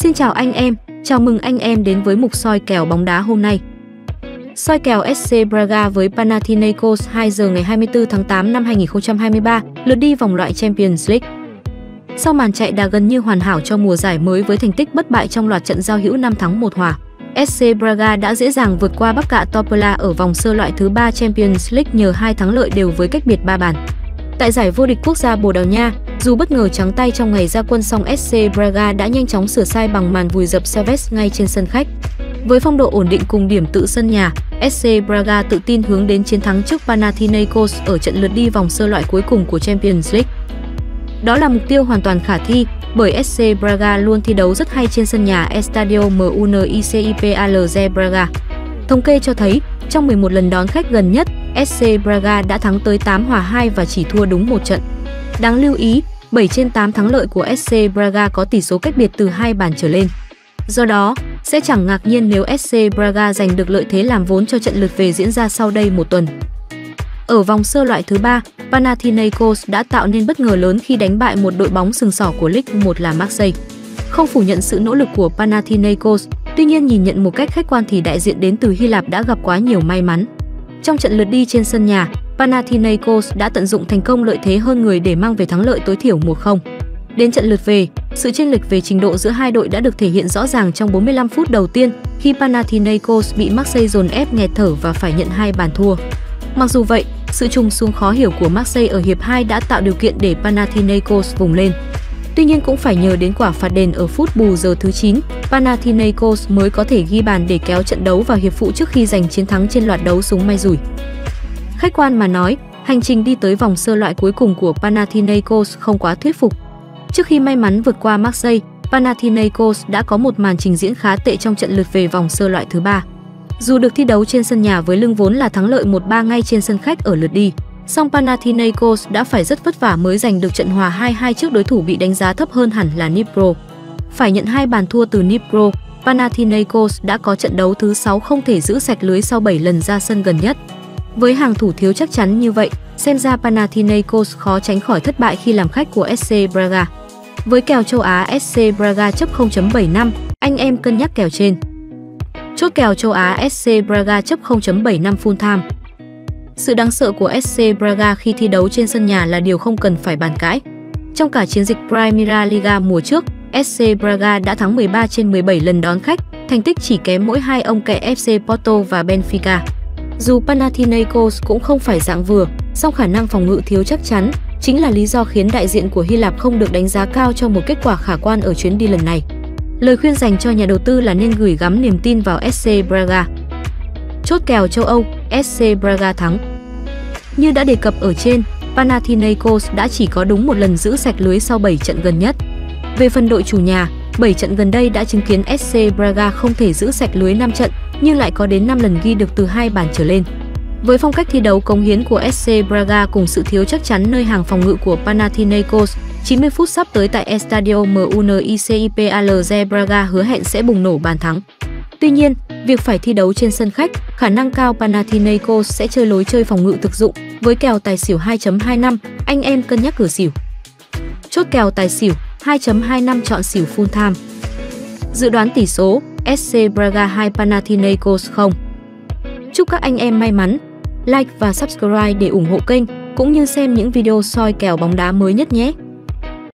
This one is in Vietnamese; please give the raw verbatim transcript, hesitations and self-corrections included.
Xin chào anh em, chào mừng anh em đến với mục soi kèo bóng đá hôm nay. Soi kèo ét xê Braga với Panathinaikos hai giờ ngày hai mươi tư tháng tám năm hai nghìn không trăm hai mươi ba, lượt đi vòng loại Champions League. Sau màn chạy đà gần như hoàn hảo cho mùa giải mới với thành tích bất bại trong loạt trận giao hữu năm thắng một hòa, ét xê Braga đã dễ dàng vượt qua Bắc Topola ở vòng sơ loại thứ ba Champions League nhờ hai thắng lợi đều với cách biệt ba bàn. Tại giải vô địch quốc gia Bồ Đào Nha, dù bất ngờ trắng tay trong ngày ra quân song ét xê Braga đã nhanh chóng sửa sai bằng màn vùi dập Servette ngay trên sân khách. Với phong độ ổn định cùng điểm tự sân nhà, ét xê Braga tự tin hướng đến chiến thắng trước Panathinaikos ở trận lượt đi vòng sơ loại cuối cùng của Champions League. Đó là mục tiêu hoàn toàn khả thi, bởi ét xê Braga luôn thi đấu rất hay trên sân nhà Estadio Municipal Braga. Thống kê cho thấy, trong mười một lần đón khách gần nhất, ét xê Braga đã thắng tới tám hòa hai và chỉ thua đúng một trận. Đáng lưu ý, bảy trên tám thắng lợi của ét xê Braga có tỷ số cách biệt từ hai bàn trở lên. Do đó, sẽ chẳng ngạc nhiên nếu ét xê Braga giành được lợi thế làm vốn cho trận lượt về diễn ra sau đây một tuần. Ở vòng sơ loại thứ ba, Panathinaikos đã tạo nên bất ngờ lớn khi đánh bại một đội bóng sừng sỏ của League một là Marseille. Không phủ nhận sự nỗ lực của Panathinaikos, tuy nhiên nhìn nhận một cách khách quan thì đại diện đến từ Hy Lạp đã gặp quá nhiều may mắn. Trong trận lượt đi trên sân nhà, Panathinaikos đã tận dụng thành công lợi thế hơn người để mang về thắng lợi tối thiểu một không. Đến trận lượt về, sự chênh lệch về trình độ giữa hai đội đã được thể hiện rõ ràng trong bốn mươi lăm phút đầu tiên khi Panathinaikos bị Marseille dồn ép nghẹt thở và phải nhận hai bàn thua. Mặc dù vậy, sự trùng xuống khó hiểu của Marseille ở hiệp hai đã tạo điều kiện để Panathinaikos vùng lên. Tuy nhiên cũng phải nhờ đến quả phạt đền ở phút bù giờ thứ chín, Panathinaikos mới có thể ghi bàn để kéo trận đấu vào hiệp phụ trước khi giành chiến thắng trên loạt đấu súng may rủi. Khách quan mà nói, hành trình đi tới vòng sơ loại cuối cùng của Panathinaikos không quá thuyết phục. Trước khi may mắn vượt qua Marseille, Panathinaikos đã có một màn trình diễn khá tệ trong trận lượt về vòng sơ loại thứ ba. Dù được thi đấu trên sân nhà với lưng vốn là thắng lợi một ba ngay trên sân khách ở lượt đi, song Panathinaikos đã phải rất vất vả mới giành được trận hòa hai hai trước đối thủ bị đánh giá thấp hơn hẳn là Dnipro. Phải nhận hai bàn thua từ Dnipro, Panathinaikos đã có trận đấu thứ sáu không thể giữ sạch lưới sau bảy lần ra sân gần nhất. Với hàng thủ thiếu chắc chắn như vậy, xem ra Panathinaikos khó tránh khỏi thất bại khi làm khách của ét xê Braga. Với kèo châu Á ét xê Braga chấp không chấm bảy năm, anh em cân nhắc kèo trên. Chốt kèo châu Á ét xê Braga chấp không chấm bảy năm full time. Sự đáng sợ của ét xê Braga khi thi đấu trên sân nhà là điều không cần phải bàn cãi. Trong cả chiến dịch Primeira Liga mùa trước, ét xê Braga đã thắng mười ba trên mười bảy lần đón khách, thành tích chỉ kém mỗi hai ông kẹ ép xê Porto và Benfica. Dù Panathinaikos cũng không phải dạng vừa, song khả năng phòng ngự thiếu chắc chắn chính là lý do khiến đại diện của Hy Lạp không được đánh giá cao cho một kết quả khả quan ở chuyến đi lần này. Lời khuyên dành cho nhà đầu tư là nên gửi gắm niềm tin vào ét xê Braga. Chốt kèo châu Âu, ét xê Braga thắng. Như đã đề cập ở trên, Panathinaikos đã chỉ có đúng một lần giữ sạch lưới sau bảy trận gần nhất. Về phần đội chủ nhà, bảy trận gần đây đã chứng kiến ét xê Braga không thể giữ sạch lưới năm trận, nhưng lại có đến năm lần ghi được từ hai bàn trở lên. Với phong cách thi đấu cống hiến của ét xê Braga cùng sự thiếu chắc chắn nơi hàng phòng ngự của Panathinaikos, chín mươi phút sắp tới tại Estadio Municipal Braga hứa hẹn sẽ bùng nổ bàn thắng. Tuy nhiên, việc phải thi đấu trên sân khách, khả năng cao Panathinaikos sẽ chơi lối chơi phòng ngự thực dụng. Với kèo tài xỉu hai chấm hai năm, anh em cân nhắc cửa xỉu. Chốt kèo tài xỉu hai chấm hai năm chọn xỉu full time. Dự đoán tỷ số ét xê Braga hai Panathinaikos không. Chúc các anh em may mắn, like và subscribe để ủng hộ kênh, cũng như xem những video soi kèo bóng đá mới nhất nhé.